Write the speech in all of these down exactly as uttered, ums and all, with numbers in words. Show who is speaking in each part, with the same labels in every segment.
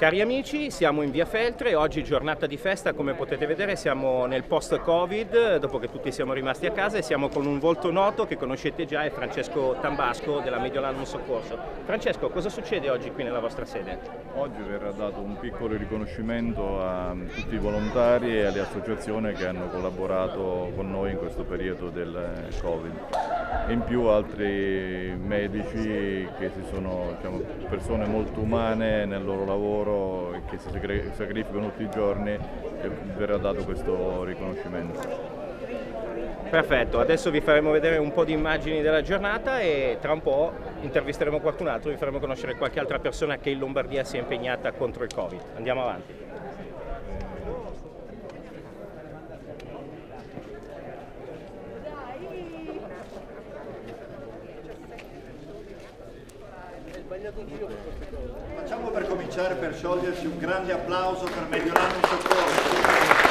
Speaker 1: Cari amici, siamo in via Feltre, oggi giornata di festa, come potete vedere siamo nel post-Covid, dopo che tutti siamo rimasti a casa, e siamo con un volto noto che conoscete già, è Francesco Tambasco della Mediolanum Soccorso. Francesco, cosa succede oggi qui nella vostra sede?
Speaker 2: Oggi verrà dato un piccolo riconoscimento a tutti i volontari e alle associazioni che hanno collaborato con noi in questo periodo del Covid. E in più altri medici che si sono, diciamo, persone molto umane nel loro lavoro e che si sacrificano tutti i giorni, e verrà dato questo riconoscimento.
Speaker 1: Perfetto, adesso vi faremo vedere un po' di immagini della giornata e tra un po' intervisteremo qualcun altro, vi faremo conoscere qualche altra persona che in Lombardia si è impegnata contro il Covid. Andiamo avanti.
Speaker 3: Facciamo per cominciare, per scioglierci, un grande applauso per Mediolanum Soccorso.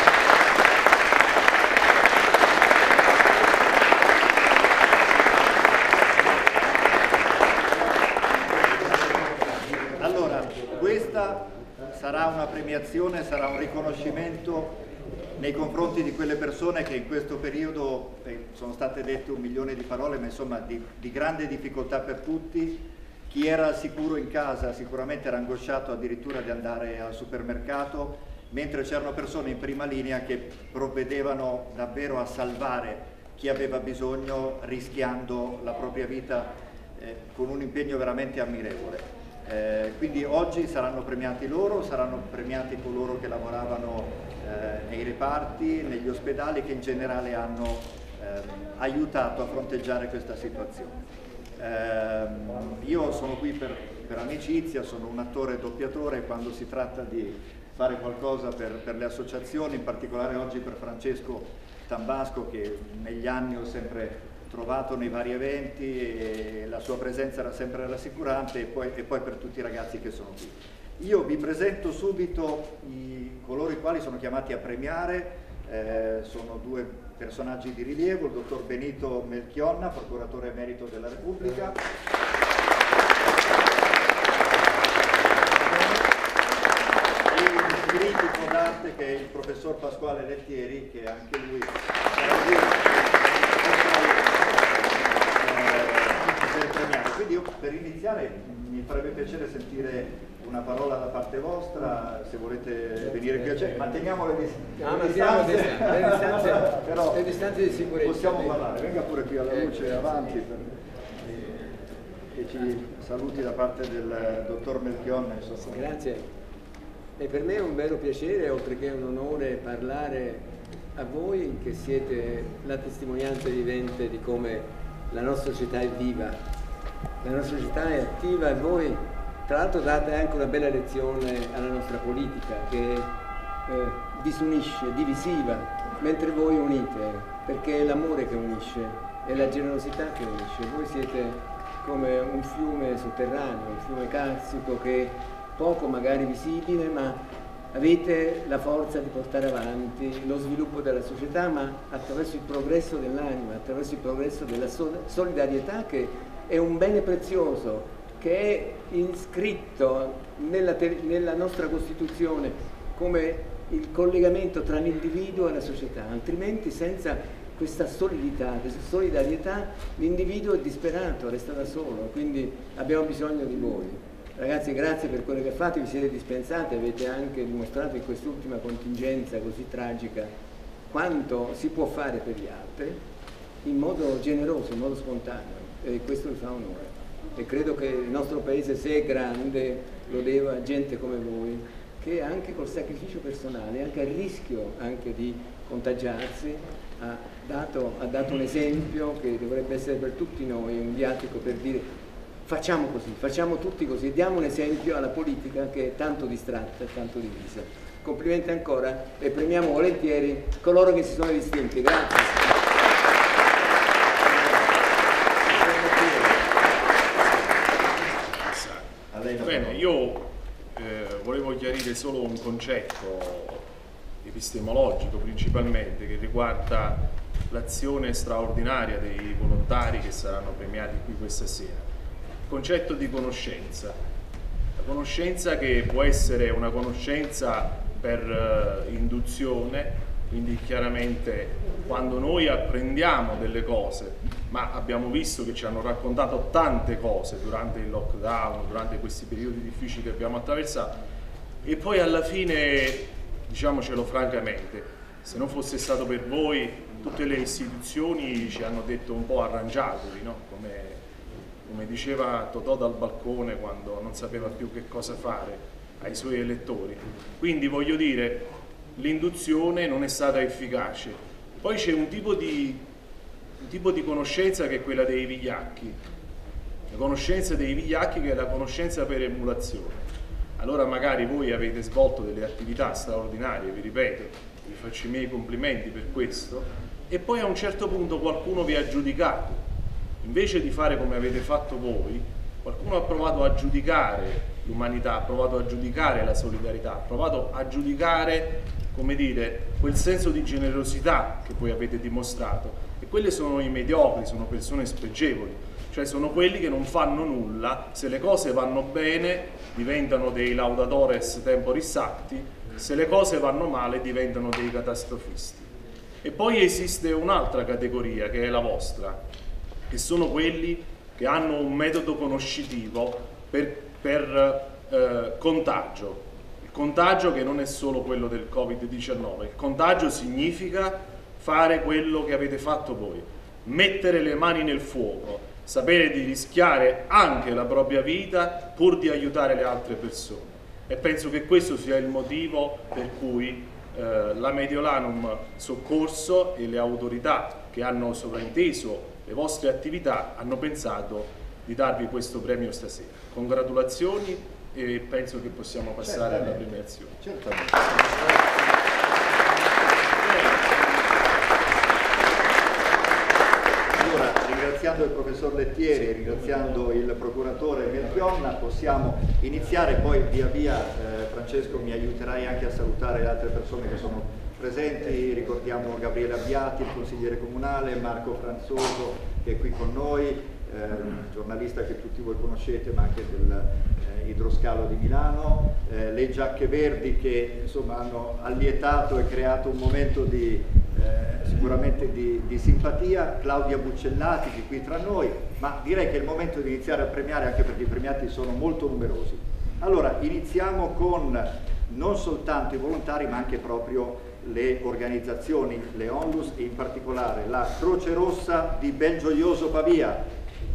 Speaker 3: Allora, questa sarà una premiazione, sarà un riconoscimento nei confronti di quelle persone che in questo periodo, eh, sono state dette un milione di parole, ma insomma di, di grande difficoltà per tutti. Chi era al sicuro in casa sicuramente era angosciato addirittura di andare al supermercato, mentre c'erano persone in prima linea che provvedevano davvero a salvare chi aveva bisogno, rischiando la propria vita eh, con un impegno veramente ammirevole. Eh, quindi oggi saranno premiati loro, saranno premiati coloro che lavoravano eh, nei reparti, negli ospedali, che in generale hanno eh, aiutato a fronteggiare questa situazione. Eh, io sono qui per, per amicizia, sono un attore doppiatore, e quando si tratta di fare qualcosa per, per le associazioni, in particolare oggi per Francesco Tambasco, che negli anni ho sempre trovato nei vari eventi e la sua presenza era sempre rassicurante, e poi, e poi per tutti i ragazzi che sono qui. Io vi presento subito i, coloro i quali sono chiamati a premiare. Eh, sono due personaggi di rilievo: il dottor Benito Melchionna, procuratore emerito della Repubblica, e un critico d'arte che è il professor Pasquale Lettieri, che anche lui è premiato. Quindi io, per iniziare, mi farebbe piacere sentire una parola da parte vostra, se volete venire qui a cena. Manteniamo le, dis
Speaker 4: no,
Speaker 3: le distanze,
Speaker 4: le distanze,
Speaker 3: però
Speaker 4: le distanze di sicurezza.
Speaker 3: Possiamo parlare, venga pure qui alla luce, eh, avanti, per, che ci saluti da parte del dottor Melchionna.
Speaker 4: Grazie. E per me è un vero piacere, oltre che un onore, parlare a voi, che siete la testimonianza vivente di come la nostra società è viva, la nostra società è attiva, e voi tra l'altro date anche una bella lezione alla nostra politica, che eh, disunisce, divisiva, mentre voi unite, perché è l'amore che unisce, è la generosità che unisce. Voi siete come un fiume sotterraneo, un fiume carsico che è poco magari visibile, ma avete la forza di portare avanti lo sviluppo della società, ma attraverso il progresso dell'anima, attraverso il progresso della solidarietà, che è un bene prezioso, che è iscritto nella, nella nostra Costituzione come il collegamento tra l'individuo e la società. Altrimenti, senza questa solidità, questa solidarietà, l'individuo è disperato, resta da solo, quindi abbiamo bisogno di voi. Ragazzi, grazie per quello che fate, vi siete dispensati, avete anche dimostrato in quest'ultima contingenza così tragica quanto si può fare per gli altri, in modo generoso, in modo spontaneo, e questo vi fa onore. E credo che il nostro paese, se è grande, lo deve a gente come voi, che anche col sacrificio personale, anche a rischio anche di contagiarsi, ha dato, ha dato un esempio che dovrebbe essere per tutti noi un viatico per dire: facciamo così, facciamo tutti così, diamo un esempio alla politica che è tanto distratta e tanto divisa. Complimenti ancora, e premiamo volentieri coloro che si sono distinti. Grazie.
Speaker 5: Bene, io eh, volevo chiarire solo un concetto epistemologico principalmente, che riguarda l'azione straordinaria dei volontari che saranno premiati qui questa sera. Il concetto di conoscenza. conoscenza che può essere una conoscenza per uh, induzione, quindi chiaramente quando noi apprendiamo delle cose, ma abbiamo visto che ci hanno raccontato tante cose durante il lockdown, durante questi periodi difficili che abbiamo attraversato, e poi alla fine, diciamocelo francamente, se non fosse stato per voi, tutte le istituzioni ci hanno detto un po' arrangiatevi, no? Come, come diceva Totò dal balcone quando non sapeva più che cosa fare ai suoi elettori. Quindi voglio dire, l'induzione non è stata efficace. Poi c'è un tipo di, un tipo di conoscenza che è quella dei vigliacchi, la conoscenza dei vigliacchi che è la conoscenza per emulazione. Allora magari voi avete svolto delle attività straordinarie, vi ripeto, vi faccio i miei complimenti per questo, e poi a un certo punto qualcuno vi ha giudicato. Invece di fare come avete fatto voi, qualcuno ha provato a giudicare l'umanità, ha provato a giudicare la solidarietà, ha provato a giudicare, come dire, quel senso di generosità che voi avete dimostrato. E quelli sono i mediocri, sono persone spregevoli, cioè sono quelli che non fanno nulla, se le cose vanno bene diventano dei laudatores temporis acti, se le cose vanno male diventano dei catastrofisti. E poi esiste un'altra categoria che è la vostra, che sono quelli che hanno un metodo conoscitivo per, per eh, contagio. Il contagio che non è solo quello del Covid diciannove, il contagio significa fare quello che avete fatto voi, mettere le mani nel fuoco, sapere di rischiare anche la propria vita pur di aiutare le altre persone. E penso che questo sia il motivo per cui eh, la Mediolanum Soccorso e le autorità che hanno sovrainteso le vostre attività hanno pensato di darvi questo premio stasera. Congratulazioni e penso che possiamo passare alla premiazione.
Speaker 3: Certamente. Ringraziando il professor Lettieri e ringraziando il procuratore Melchionna possiamo iniziare, poi via via eh, Francesco mi aiuterai anche a salutare le altre persone che sono presenti. Ricordiamo Gabriele Abbiati, il consigliere comunale, Marco Franzoso che è qui con noi, eh, giornalista che tutti voi conoscete ma anche del eh, Idroscalo di Milano, eh, le giacche verdi che insomma hanno allietato e creato un momento di Eh, sicuramente di, di simpatia, Claudia Buccellati che è qui tra noi, ma direi che è il momento di iniziare a premiare anche perché i premiati sono molto numerosi. Allora iniziamo con non soltanto i volontari ma anche proprio le organizzazioni, le Onlus e in particolare la Croce Rossa di Belgioioso Pavia.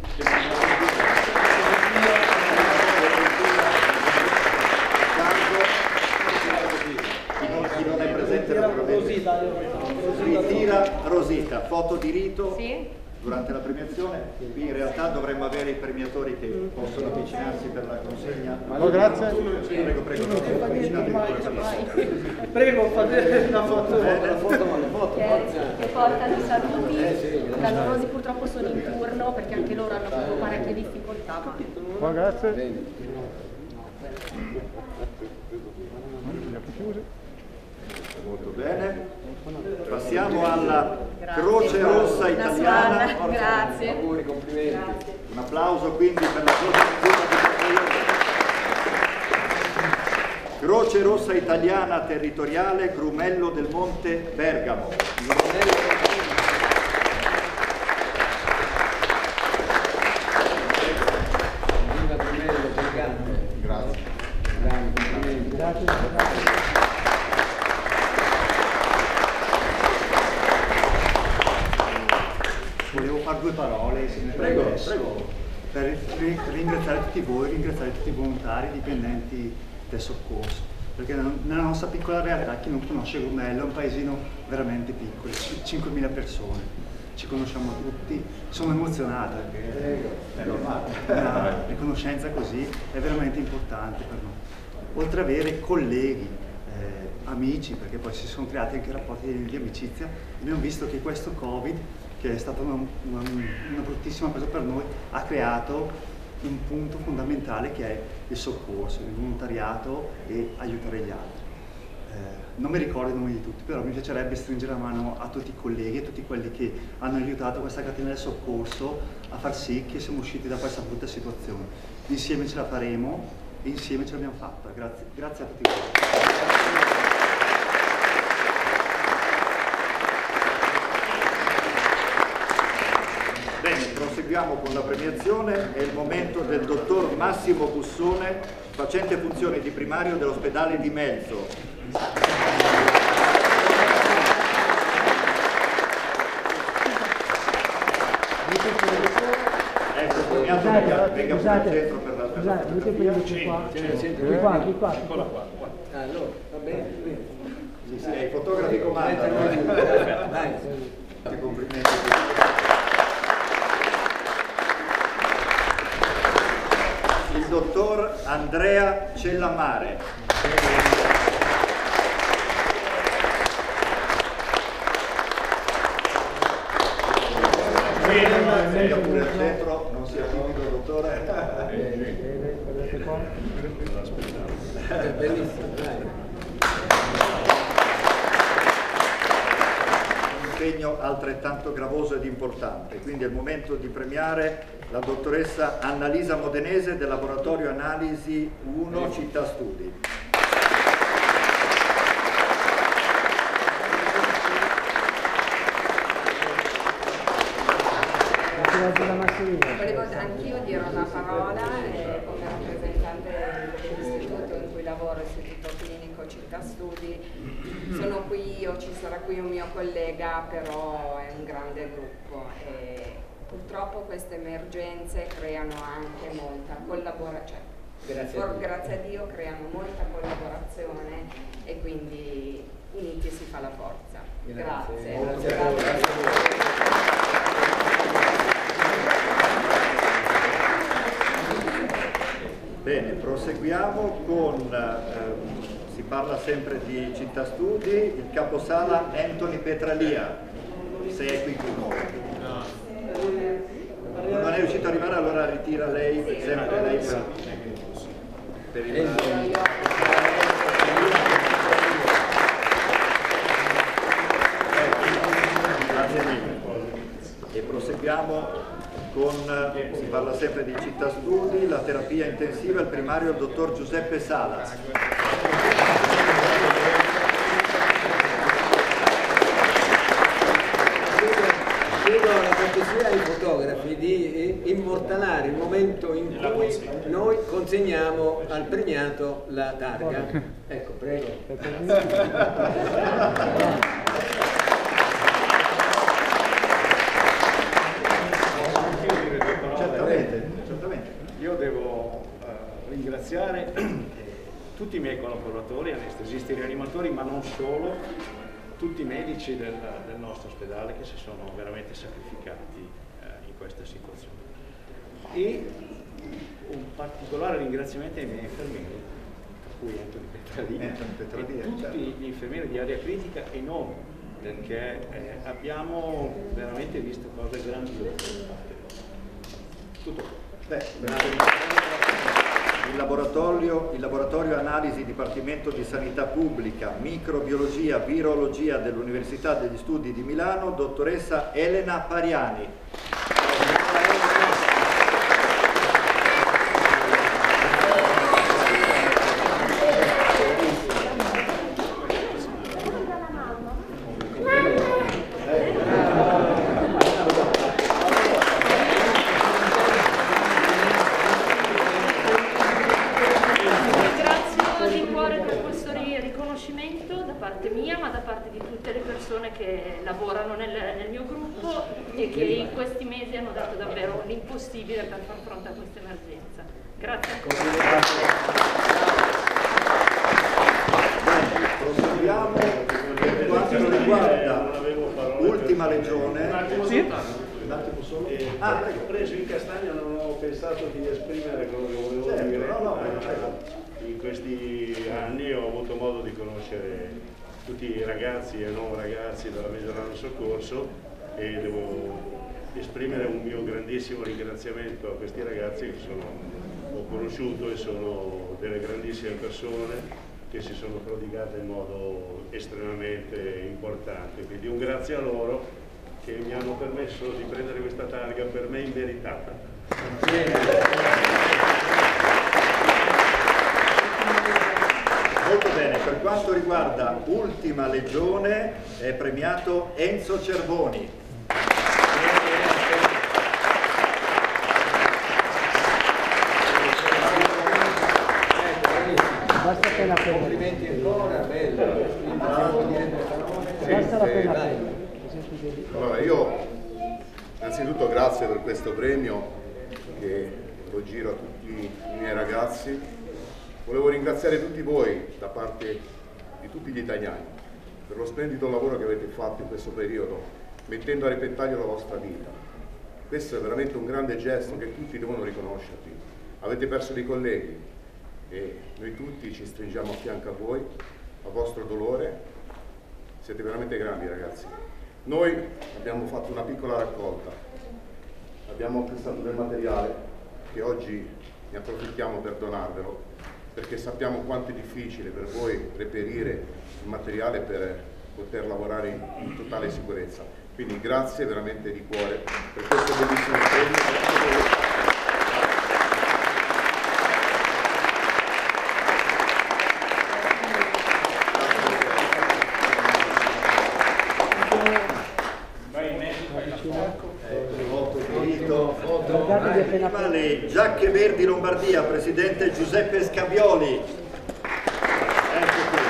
Speaker 3: Chi non è presente naturalmente ritira Rosita, foto di rito sì. Durante la premiazione. Qui in realtà dovremmo avere i premiatori che possono avvicinarsi per la consegna.
Speaker 6: Oh, grazie.
Speaker 3: Prego, prego,
Speaker 6: prego, fate la foto,
Speaker 3: la foto, ma la foto.
Speaker 7: Che, che portano i saluti, eh, sì, calorosi purtroppo sono in turno perché anche loro hanno avuto parecchie difficoltà. Ma...
Speaker 6: Oh, grazie.
Speaker 3: Molto bene. Passiamo alla Grazie. Croce Rossa Italiana.
Speaker 7: Grazie.
Speaker 4: Auguri, complimenti.
Speaker 7: Grazie.
Speaker 3: Un applauso quindi per la Croce Rossa Croce Rossa Italiana Territoriale Grumello del Monte Bergamo.
Speaker 4: Viva Grumello, gigante.
Speaker 3: Grazie.
Speaker 4: Grazie. Grazie.
Speaker 8: Volevo fare due parole, se mi
Speaker 3: prego,
Speaker 8: permesso,
Speaker 3: prego.
Speaker 8: per ringraziare tutti voi, ringraziare tutti i volontari, i dipendenti del soccorso, perché nella nostra piccola realtà, chi non conosce Grumello è un paesino veramente piccolo, cinquemila persone, ci conosciamo tutti, sono emozionata perché una riconoscenza così è veramente importante per noi, oltre ad avere colleghi, eh, amici, perché poi si sono creati anche rapporti di, di amicizia. Abbiamo visto che questo Covid, che è stata una, una, una bruttissima cosa per noi, ha creato un punto fondamentale che è il soccorso, il volontariato e aiutare gli altri. Eh, non mi ricordo i nomi di tutti, però mi piacerebbe stringere la mano a tutti i colleghi e a tutti quelli che hanno aiutato questa catena del soccorso a far sì che siamo usciti da questa brutta situazione. Insieme ce la faremo e insieme ce l'abbiamo fatta. Grazie, grazie a tutti voi.
Speaker 3: Bene, proseguiamo con la premiazione. È il momento del dottor Massimo Bussone, facente funzioni di primario dell'ospedale di Melzo. Ecco, premiato, venga, venga pure al centro per la
Speaker 6: Scusate, mi prendete qua? Di qua, di qua, di qua.
Speaker 4: Allora, va bene, bene.
Speaker 3: Sì, sì, i fotografi comandano.
Speaker 4: Vai.
Speaker 3: Complimenti. Il dottor Andrea Cellamare. Venga pure al centro, non sia timido, dottore.
Speaker 4: Bellissimo, dai.
Speaker 3: Un impegno altrettanto gravoso ed importante, quindi è il momento di premiare la dottoressa Annalisa Modenese del laboratorio Analisi uno Città Studi.
Speaker 9: Volevo anch'io dire una parola eh, come rappresentante dell'istituto in cui lavoro, Istituto Clinico Città Studi. Sono qui, o ci sarà qui un mio collega, però è un grande gruppo e purtroppo queste emergenze creano anche molta collaborazione, cioè,
Speaker 4: Grazie a
Speaker 9: for,
Speaker 4: Dio.
Speaker 9: grazie a Dio creano molta collaborazione e quindi uniti si fa la forza.
Speaker 4: Grazie.
Speaker 9: Grazie.
Speaker 4: Grazie a voi. Grazie a voi.
Speaker 3: Bene, proseguiamo con, ehm, si parla sempre di Città Studi, il caposala Anthony Petralia, se è qui con noi. Non è riuscito ad arrivare, allora ritira lei, sempre lei per, per il... Grazie mille. E proseguiamo con, si parla sempre di Città Studi, la terapia intensiva, il primario il dottor Giuseppe Salas.
Speaker 4: Chiedo alla cortesia ai fotografi di immortalare il momento in cui noi consegniamo al premiato la targa. Ecco, prego.
Speaker 3: Certamente, certamente.
Speaker 10: Io devo uh, ringraziare tutti i miei collaboratori, anestesisti e rianimatori, ma non solo, tutti i medici del, del nostro ospedale che si sono veramente sacrificati uh, in questa situazione. E un particolare ringraziamento ai miei infermieri, tra cui Anthony Petralia,
Speaker 3: Anthony Petralia,
Speaker 10: e tutti
Speaker 3: certo.
Speaker 10: gli infermieri di area critica e non, perché eh, abbiamo veramente visto cose grandiose. Tutto.
Speaker 3: Beh, il laboratorio, il laboratorio Analisi Dipartimento di Sanità Pubblica, Microbiologia, Virologia dell'Università degli Studi di Milano, dottoressa Elena Pariani.
Speaker 11: che lavorano nel, nel mio gruppo e che in questi mesi hanno dato davvero l'impossibile per far fronte a questa emergenza. Grazie ancora.
Speaker 3: Proseguiamo per quanto riguarda ultima regione.
Speaker 10: Un attimo,
Speaker 3: sì?
Speaker 10: Un attimo solo. Eh, ah, ecco. Preso in castagna non ho pensato di esprimere quello che volevo certo, dire. No, no, eh, in questi anni ho avuto modo di conoscere tutti i ragazzi e non ragazzi della Mediolano Soccorso e devo esprimere un mio grandissimo ringraziamento a questi ragazzi che sono, ho conosciuto e sono delle grandissime persone che si sono prodigate in modo estremamente importante, quindi un grazie a loro che mi hanno permesso di prendere questa targa per me immeritata.
Speaker 3: quanto riguarda Ultima Legione è premiato Enzo Cervoni.
Speaker 6: Basta appena appena.
Speaker 4: Complimenti ancora, bello.
Speaker 6: Basta la pena appena.
Speaker 12: Allora, io innanzitutto grazie per questo premio che lo giro a tutti i miei ragazzi. Volevo ringraziare tutti voi da parte di tutti gli italiani per lo splendido lavoro che avete fatto in questo periodo, mettendo a repentaglio la vostra vita. Questo è veramente un grande gesto che tutti devono riconoscervi. Avete perso dei colleghi e noi tutti ci stringiamo a fianco a voi, al vostro dolore. Siete veramente grandi, ragazzi. Noi abbiamo fatto una piccola raccolta, abbiamo acquistato del materiale che oggi ne approfittiamo per donarvelo, perché sappiamo quanto è difficile per voi reperire il materiale per poter lavorare in, in totale sicurezza. Quindi grazie veramente di cuore per questo bellissimo premio.
Speaker 3: Le giacche verdi Lombardia, presidente Giuseppe Scavioli. Ecco qui.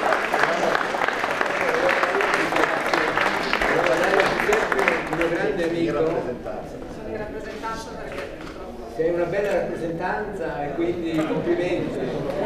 Speaker 4: Il mio grande amico.
Speaker 9: Sono in rappresentanza perché
Speaker 4: Sei una bella rappresentanza e quindi complimenti.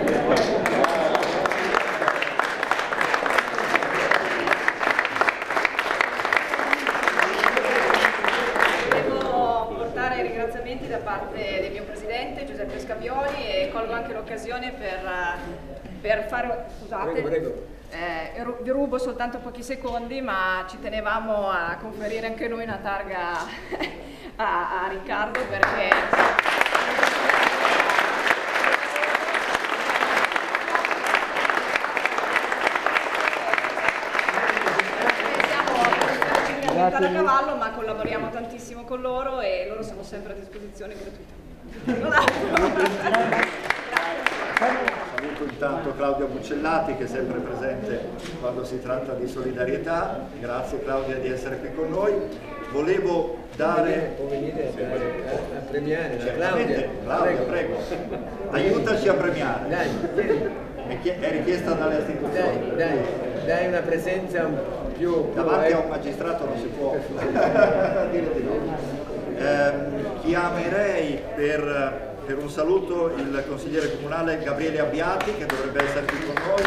Speaker 9: da parte del mio presidente Giuseppe Scavioli e colgo anche l'occasione per, per fare, scusate,
Speaker 4: prego, prego.
Speaker 9: Eh, vi rubo soltanto pochi secondi, ma ci tenevamo a conferire anche noi una targa a, a Riccardo perché da cavallo, ma collaboriamo tantissimo con loro e loro sono sempre a disposizione gratuita.
Speaker 3: Saluto intanto Claudia Buccellati che è sempre presente quando si tratta di solidarietà. Grazie Claudia di essere qui con noi. Volevo dare...
Speaker 4: Può venire a premiare la Claudia.
Speaker 3: Claudia, prego. Aiutaci a premiare.
Speaker 4: Dai,
Speaker 3: è richiesta dalle istituzioni.
Speaker 4: Dai, dai, dai una presenza un più...
Speaker 3: Davanti a un magistrato non si può dire di no. Eh, chiamerei per... Per un saluto il consigliere comunale Gabriele Abbiati che dovrebbe essere qui con noi.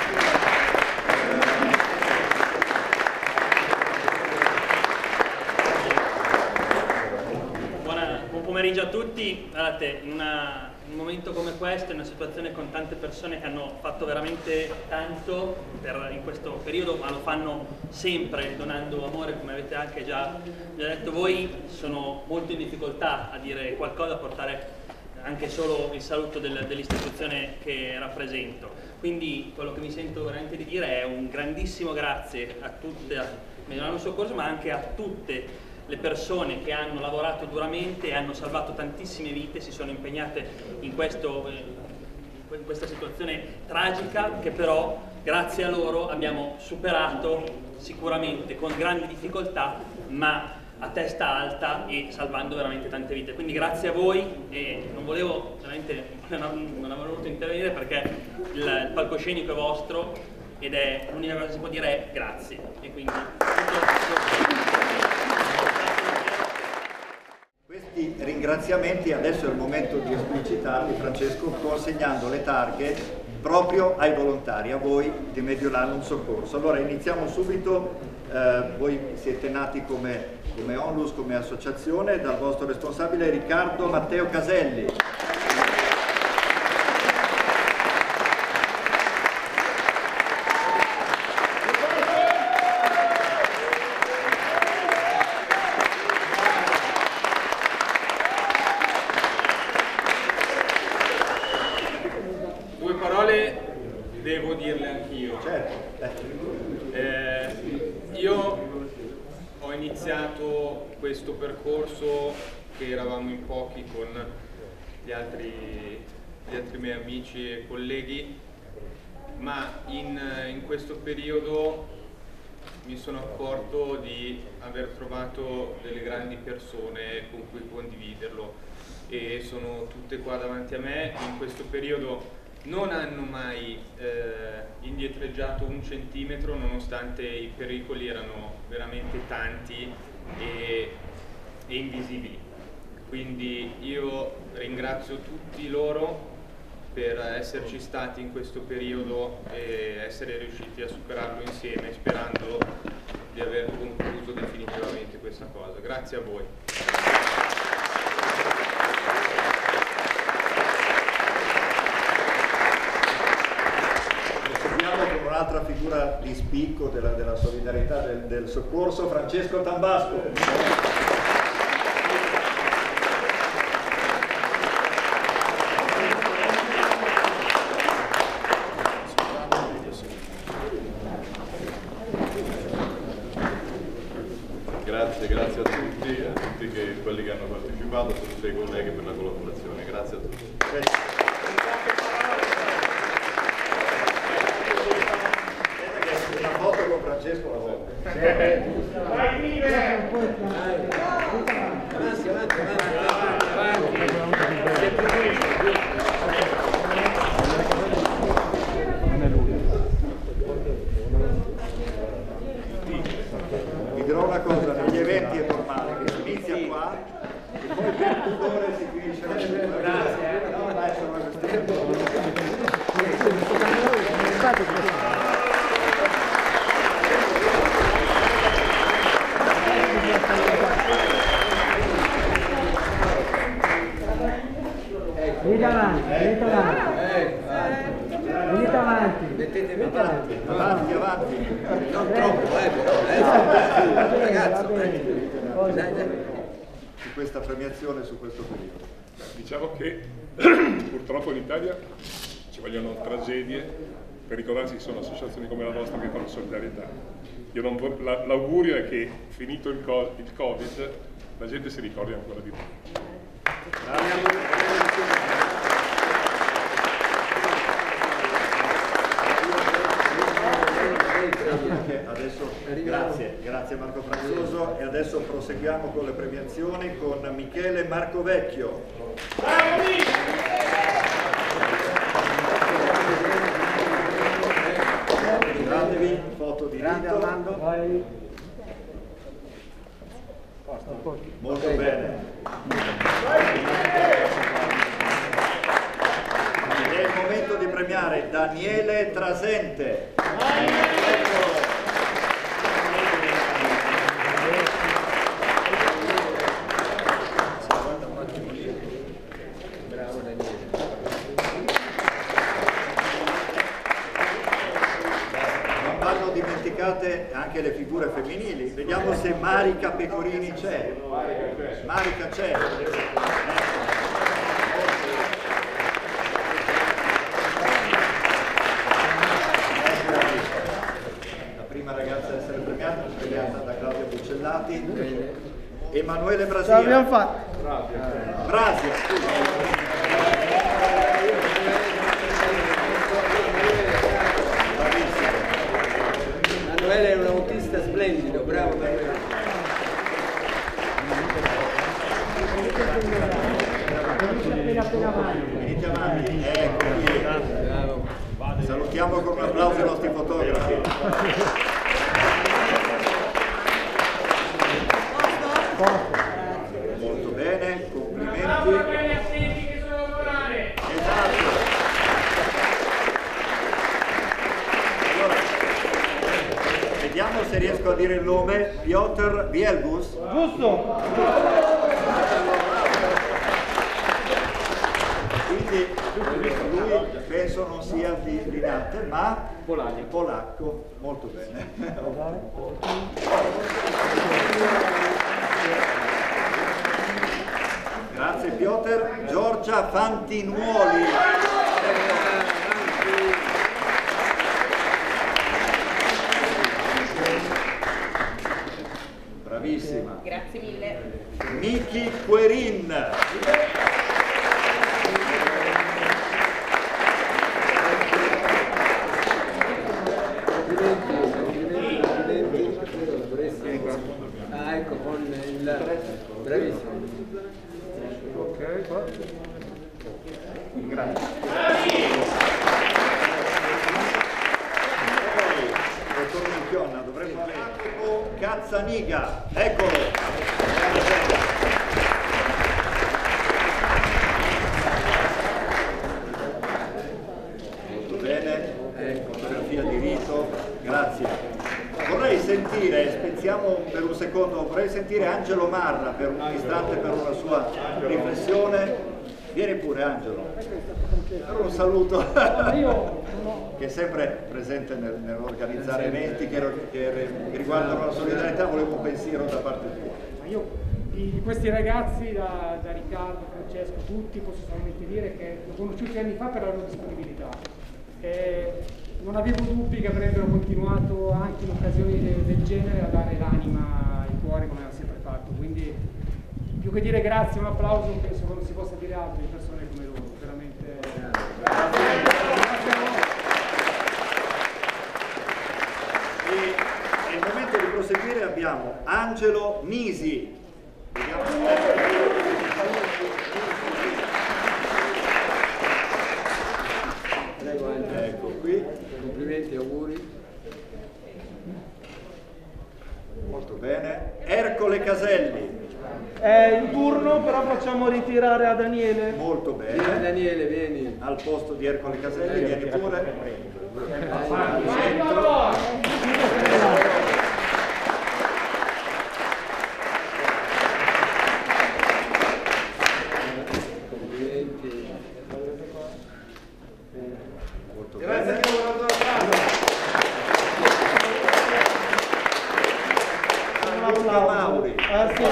Speaker 13: Buona, buon pomeriggio a tutti. Guardate, in, una, in un momento come questo, in una situazione con tante persone che hanno fatto veramente tanto per, in questo periodo, ma lo fanno sempre donando amore, come avete anche già, già detto voi, sono molto in difficoltà a dire qualcosa, a portare anche solo il saluto del, dell'istituzione che rappresento. Quindi quello che mi sento veramente di dire è un grandissimo grazie a tutte, a Mediolano Soccorso, ma anche a tutte le persone che hanno lavorato duramente e hanno salvato tantissime vite, si sono impegnate in, questo, in questa situazione tragica che però grazie a loro abbiamo superato sicuramente con grandi difficoltà, ma a testa alta e salvando veramente tante vite. Quindi grazie a voi e non volevo, veramente non, non avevo voluto intervenire perché il, il palcoscenico è vostro ed è l'unica cosa che si può dire è grazie. E quindi
Speaker 3: questi ringraziamenti adesso è il momento di esplicitarli, Francesco, consegnando le targhe proprio ai volontari, a voi di Mediolanum Soccorso. Allora iniziamo subito, eh, voi siete nati come come Onlus, come associazione, dal vostro responsabile Riccardo Matteo Caselli.
Speaker 14: Due parole devo dirle anch'io.
Speaker 3: Certo.
Speaker 14: Eh, io ho iniziato questo percorso che eravamo in pochi con gli altri, gli altri miei amici e colleghi ma in, in questo periodo mi sono accorto di aver trovato delle grandi persone con cui condividerlo e sono tutte qua davanti a me. In questo periodo non hanno mai eh, indietreggiato un centimetro nonostante i pericoli erano veramente tanti e, e invisibili. Quindi io ringrazio tutti loro per esserci stati in questo periodo e essere riusciti a superarlo insieme, sperando di aver concluso definitivamente questa cosa. Grazie a voi.
Speaker 3: Proseguiamo con un'altra figura di spicco della, della solidarietà, del, del soccorso, Francesco Tambasco.
Speaker 2: Grazie, grazie a tutti, a tutti che, quelli che hanno partecipato, a tutti i colleghi per la collaborazione. Grazie a tutti.
Speaker 3: Una foto con Francesco la volta.
Speaker 6: Vai, vive!
Speaker 4: Avanti, avanti, avanti.
Speaker 3: Vi dirò una cosa, negli eventi è normale che si inizia qua e poi per pudore si finisce la scuola. Grazie. No, dai, sono una
Speaker 6: Venite avanti, venite avanti. Venite avanti.
Speaker 4: Mettetevi
Speaker 3: avanti, avanti, avanti.
Speaker 4: Non troppo, eh, però. Eh. Ragazzi, dai, dai.
Speaker 3: Su questa premiazione, su questo periodo.
Speaker 15: Diciamo che purtroppo in Italia ci vogliono tragedie per ricordarsi che ci sono associazioni come la nostra che fanno solidarietà. Io non vo- la, l'augurio è che finito il, co- il Covid la gente si ricordi ancora di più.
Speaker 3: Adesso, grazie, grazie Marco Franzoso e adesso proseguiamo con le premiazioni con Michele Marcovecchio. Giratevi, foto di rito. Molto bene. Ed è il momento di premiare Daniele Trasente.
Speaker 4: Bravo Daniele.
Speaker 3: Non vanno dimenticate anche le figure femminili. Vediamo se Marica Pecorini c'è. Marica c'è. La prima ragazza ad essere premiata, premiata da Claudia Buccellati. Emanuele Brasia.
Speaker 6: Ce l'abbiamo fatta.
Speaker 3: Brasia, scusa.
Speaker 4: Emanuele è un autista splendido, bravo Emanuele.
Speaker 3: Venite avanti, ecco qui. Salutiamo con un applauso i nostri fotografi. Molto bene, complimenti. Esatto. Allora, vediamo se riesco a dire il nome. Piotr Vielgus.
Speaker 6: Giusto.
Speaker 3: Quindi lui penso non sia di Linate, ma polacco, polacco. Molto bene. Grazie Piotr. Giorgia Fantinuoli. Bravissima.
Speaker 9: Grazie mille.
Speaker 3: Miki Querin. Gazzaniga, eccolo. Molto bene, ecco, fotografia di rito, grazie. Vorrei sentire, spezziamo per un secondo, vorrei sentire Angelo Marra per un istante per una sua riflessione. Vieni pure Angelo, per un saluto che è sempre presente nel, nell'organizzare eventi che, che riguardano la solidarietà. Volevo un pensiero da parte tua.
Speaker 6: Io di questi ragazzi, da, da Riccardo, Francesco, tutti, posso solamente dire che li ho conosciuti anni fa per la loro disponibilità. E non avevo dubbi che avrebbero continuato anche in occasioni de, del genere a dare l'anima, il cuore come hanno sempre fatto. Quindi più che dire grazie, un applauso, penso che non si possa dire altro di persone come loro, veramente. Grazie.
Speaker 3: E nel momento di proseguire abbiamo Angelo Nisi. Vediamo. Ecco qui.
Speaker 4: Complimenti, auguri.
Speaker 3: Molto bene. Ercole Caselli.
Speaker 16: È in turno, però facciamo ritirare a Daniele.
Speaker 3: Molto bene.
Speaker 4: Vieni Daniele, vieni.
Speaker 3: Al posto di Ercole Caselli, vieni pure.
Speaker 4: Complimenti.
Speaker 3: Molto
Speaker 16: Grazie
Speaker 3: bene.
Speaker 16: che ho lavorato da casa.
Speaker 3: Luca Mauri.
Speaker 16: Ah, sì.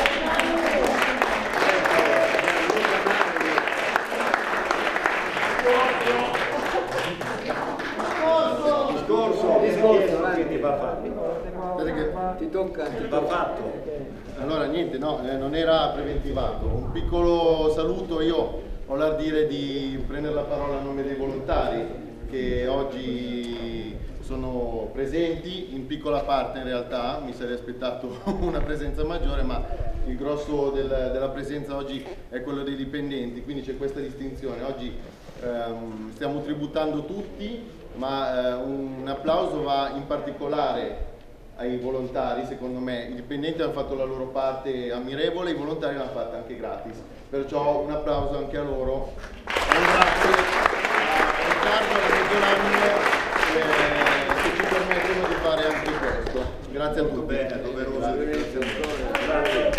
Speaker 3: Discorso, discorso, che ti va fatto?
Speaker 12: Perché
Speaker 4: Ti tocca, ti
Speaker 3: Va fatto.
Speaker 12: allora niente, no, eh, non era preventivato. Un piccolo saluto, io ho l'ardire di prendere la parola a nome dei volontari che oggi sono presenti, in piccola parte in realtà, mi sarei aspettato una presenza maggiore, ma il grosso del, della presenza oggi è quello dei dipendenti, quindi c'è questa distinzione. Oggi ehm, stiamo tributando tutti, ma eh, un applauso va in particolare ai volontari. Secondo me i dipendenti hanno fatto la loro parte ammirevole, i volontari l'hanno fatta anche gratis, perciò un applauso anche a loro. E un grazie a Riccardo e a Mediolandia eh, che ci permettono di fare anche questo. Grazie a tutti.
Speaker 3: Bene, doveroso. Grazie.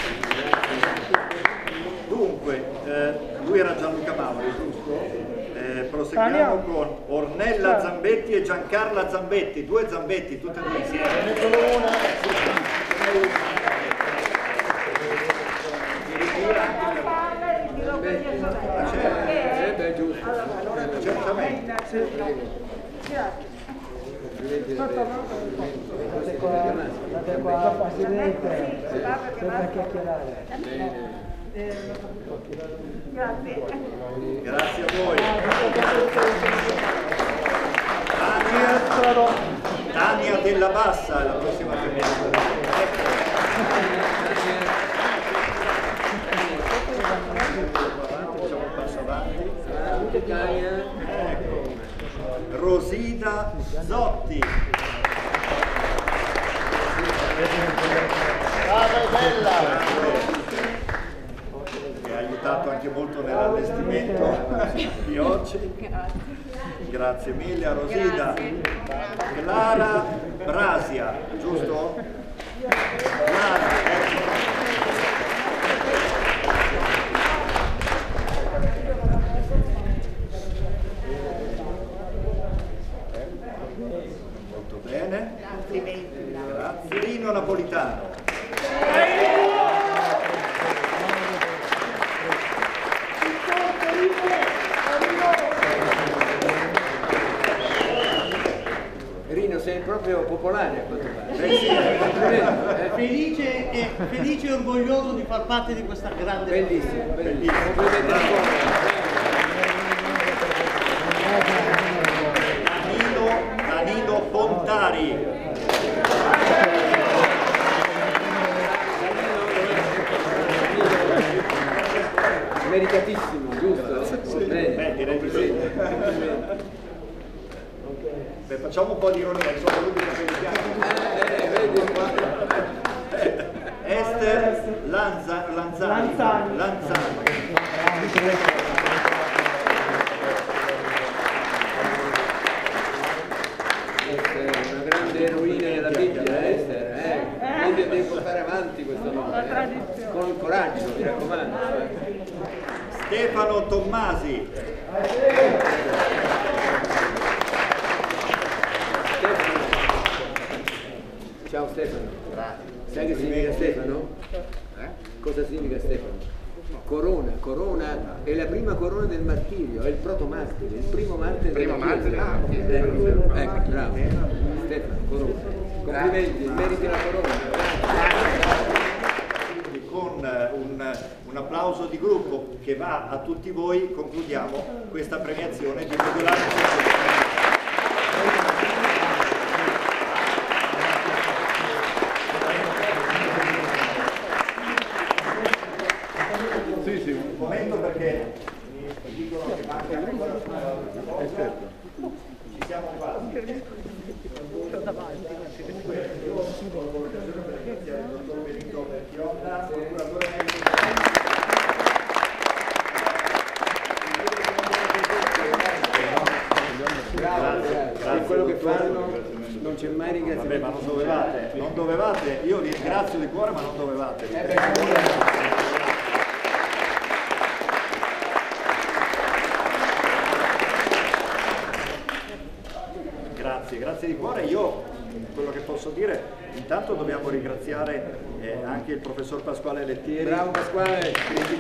Speaker 3: Dunque, eh, lui era Gianluca Mauri, giusto? Eh, proseguiamo con Ornella Zambetti e Giancarla Zambetti, due Zambetti, tutte e due insieme.
Speaker 12: Solo una.
Speaker 4: Eh beh, giusto.
Speaker 3: Certamente.
Speaker 4: Complimenti da te.
Speaker 6: State qua, state qua, Presidente, sempre a chiacchierare.
Speaker 4: Bene.
Speaker 7: Grazie.
Speaker 3: Grazie a voi. Tania, Tania Della Bassa è la prossima Facciamo un passo avanti. Ecco. Rosina Zotti.
Speaker 12: Brava e bella!
Speaker 3: Che ha aiutato anche molto nell'allestimento di oggi. Grazie mille a Rosina. Clara Brasia, giusto? Clara, ecco. Molto bene. Grazie. Rino Napolitano.
Speaker 4: Rino, sei proprio popolare a quanto pare.
Speaker 3: Eh sì,
Speaker 4: Eh,
Speaker 17: Felice e, felice e orgoglioso di far parte di questa grande
Speaker 4: Bellissimo, bellissimo. Complimenti
Speaker 3: Danilo, Danilo Pontari.
Speaker 4: Meritatissimo, giusto?
Speaker 3: Sì,
Speaker 4: Bene.
Speaker 3: beh, direi di sì. Beh, facciamo un po' di ironia, insomma, lui che capelli bianchi.
Speaker 4: Eh, eh, vedi qua.
Speaker 3: Esther Lanza, Lanzani.
Speaker 16: Lanzani.
Speaker 3: Lanzani.
Speaker 4: Una grande eroina della Bibbia, Esther, eh? Quindi devi portare avanti questo nome, eh? Con coraggio, mi raccomando. Eh?
Speaker 3: Stefano Tommasi.
Speaker 4: Ciao Stefano. Sai che significa Stefano? Eh? Cosa significa Stefano? Corona, corona è la prima corona del martirio, è il proto-martire, il primo martire
Speaker 12: primo
Speaker 4: della Chiesa.
Speaker 12: martire,
Speaker 4: Ecco, ecco, bravo. Stefano, corona. Complimenti, meriti la corona.
Speaker 3: Quindi con un, un applauso di gruppo che va a tutti voi, concludiamo questa premiazione di Mediolano. Un momento perché mi dicono che manca ancora. Ci siamo quasi. Comunque io ho l'occasione per ringraziare il dottor Benito Chionda, procuratore medico.
Speaker 4: Bravo, grazie. Quello che fanno non c'è mai ringraziamento.
Speaker 3: Vabbè, ma non dovevate, non dovevate, io vi ringrazio di cuore, ma non dovevate. Grazie, grazie di cuore. Io quello che posso dire, intanto dobbiamo ringraziare eh, anche il professor Pasquale Lettieri.
Speaker 4: Bravo Pasquale.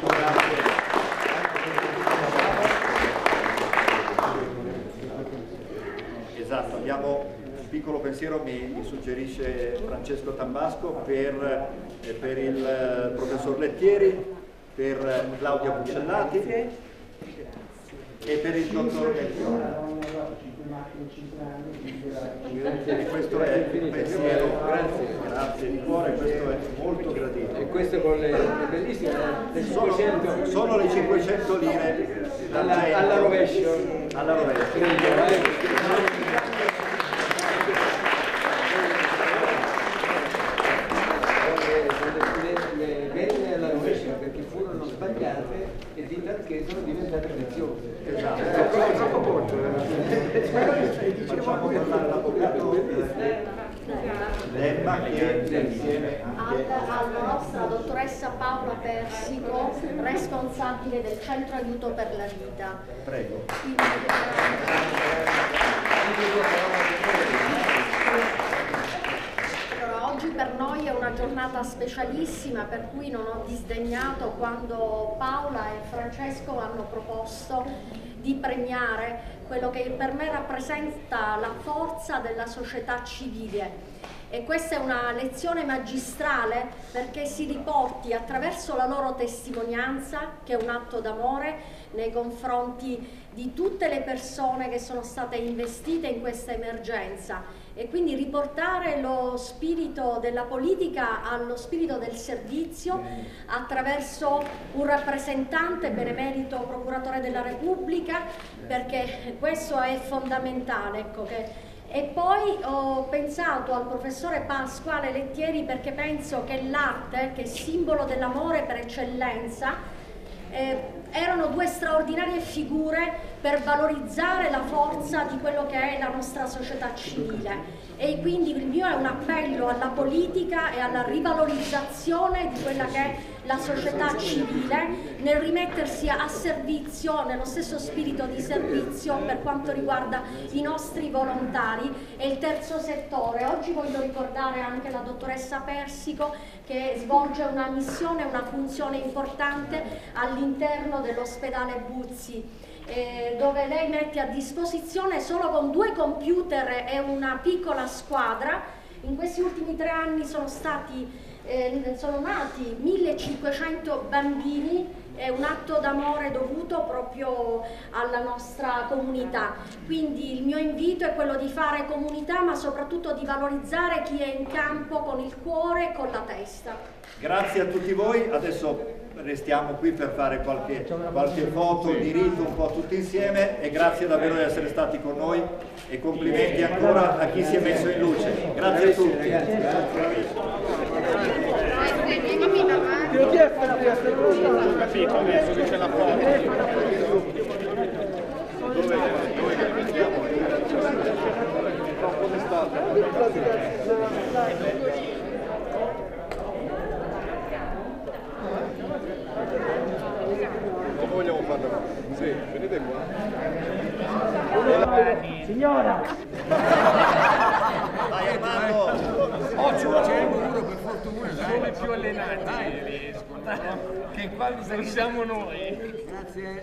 Speaker 3: Esatto, abbiamo un piccolo pensiero, mi, mi suggerisce Francesco Tambasco, per, eh, per il eh, professor Lettieri, per Claudia Buccellati e per il dottor Melchiona. E questo è il pensiero, grazie, grazie di cuore, questo è molto gradito.
Speaker 4: E questo con le, le bellissime le
Speaker 3: sono, sono le cinquecento lire
Speaker 4: alla, alla rovescio.
Speaker 3: Alla rovescio.
Speaker 4: Belle alla rovescia perché furono sbagliate e di talché sono diventate preziose.
Speaker 3: Esatto, è troppo corto. Facciamo parlare l'avvocato Lemma che è insieme anche
Speaker 7: alla nostra dottoressa Paola Persico, responsabile del Centro Aiuto per la Vita.
Speaker 3: Prego.
Speaker 7: Oggi per noi è una giornata specialissima, per cui non ho disdegnato quando Paola e Francesco hanno proposto di premiare quello che per me rappresenta la forza della società civile. E questa è una lezione magistrale perché si riporti attraverso la loro testimonianza, che è un atto d'amore nei confronti di tutte le persone che sono state investite in questa emergenza, e quindi riportare lo spirito della politica allo spirito del servizio attraverso un rappresentante benemerito procuratore della Repubblica, perché questo è fondamentale, ecco, che e poi ho pensato al professore Pasquale Lettieri perché penso che l'arte, che è simbolo dell'amore per eccellenza, eh, erano due straordinarie figure per valorizzare la forza di quello che è la nostra società civile. E quindi il mio è un appello alla politica e alla rivalorizzazione di quella che è la società civile, nel rimettersi a servizio, nello stesso spirito di servizio per quanto riguarda i nostri volontari e il terzo settore. Oggi voglio ricordare anche la dottoressa Persico, che svolge una missione, una funzione importante all'interno dell'ospedale Buzzi, Eh, dove lei mette a disposizione solo con due computer e una piccola squadra. In questi ultimi tre anni sono stati eh, sono nati millecinquecento bambini, è un atto d'amore dovuto proprio alla nostra comunità. Quindi il mio invito è quello di fare comunità, ma soprattutto di valorizzare chi è in campo con il cuore e con la testa.
Speaker 3: Grazie a tutti voi, adesso restiamo qui per fare qualche, qualche foto di rito un po' tutti insieme, e grazie davvero di essere stati con noi e complimenti ancora a chi si è messo in luce. Grazie a tutti.
Speaker 16: Ti ho chiesto la testa, non lo so.
Speaker 1: Ho capito adesso che c'è la foto.
Speaker 12: Come vogliamo farla? Sì, venite qua.
Speaker 6: Signora!
Speaker 3: Vai Armando!
Speaker 18: Oh, c'è uno per fortuna, sono i più allenati, dai, riescono, che quando siamo noi. Grazie.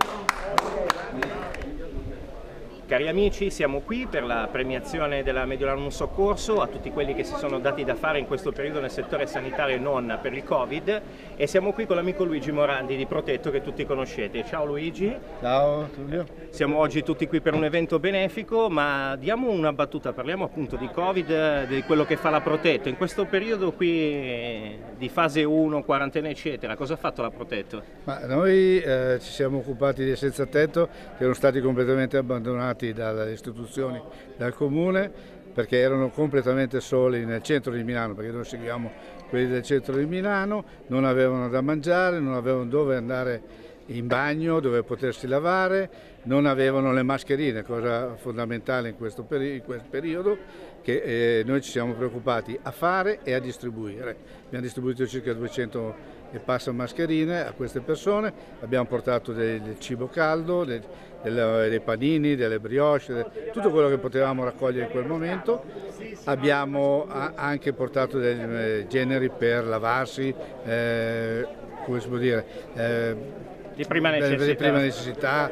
Speaker 1: Cari amici, siamo qui per la premiazione della Mediolanum Soccorso a tutti quelli che si sono dati da fare in questo periodo nel settore sanitario e non per il Covid, e siamo qui con l'amico Luigi Morandi di Protetto che tutti conoscete. Ciao Luigi.
Speaker 19: Ciao Tullio.
Speaker 1: Siamo oggi tutti qui per un evento benefico, ma diamo una battuta, parliamo appunto di Covid, di quello che fa la Protetto. In questo periodo qui di fase uno, quarantena eccetera, cosa ha fatto la Protetto?
Speaker 19: Ma noi eh, ci siamo occupati dei senza tetto che erano stati completamente abbandonati dalle istituzioni, dal comune, perché erano completamente soli nel centro di Milano, perché noi seguiamo quelli del centro di Milano, non avevano da mangiare, non avevano dove andare in bagno, dove potersi lavare, non avevano le mascherine, cosa fondamentale in questo, peri in questo periodo, che eh, noi ci siamo preoccupati a fare e a distribuire. Abbiamo distribuito circa duecento e passa mascherine a queste persone, abbiamo portato del, del cibo caldo, del, del, dei panini, delle brioche, del, tutto quello che potevamo raccogliere in quel momento. Abbiamo a, anche portato dei eh, generi per lavarsi, eh, come si può dire, eh,
Speaker 1: di prima necessità,
Speaker 19: di prima necessità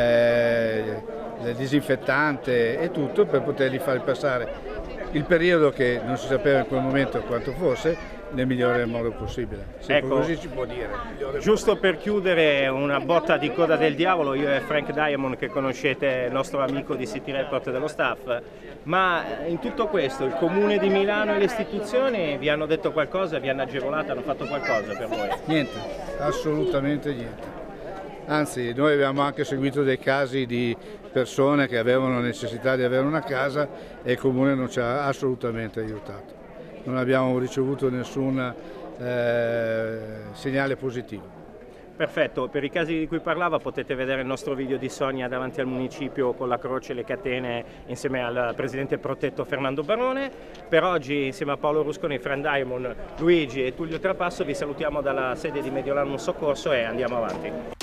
Speaker 19: eh, del disinfettante e tutto per poterli fare passare il periodo che non si sapeva in quel momento quanto fosse nel migliore modo possibile.
Speaker 1: Ecco,
Speaker 19: così si può dire.
Speaker 1: Giusto per chiudere una botta di coda del diavolo, io e Frank Diamond, che conoscete, il nostro amico di City Report dello staff, ma in tutto questo il Comune di Milano e le istituzioni vi hanno detto qualcosa, vi hanno agevolato, hanno fatto qualcosa per voi?
Speaker 19: Niente, assolutamente niente. Anzi, noi abbiamo anche seguito dei casi di persone che avevano necessità di avere una casa e il Comune non ci ha assolutamente aiutato. Non abbiamo ricevuto nessun eh, segnale positivo.
Speaker 1: Perfetto, per i casi di cui parlava potete vedere il nostro video di Sonia davanti al municipio con la croce e le catene insieme al presidente Protetto Fernando Barone. Per oggi insieme a Paolo Rusconi, Frank Diamond, Luigi e Tullio Trapasso vi salutiamo dalla sede di Mediolanum Soccorso e andiamo avanti.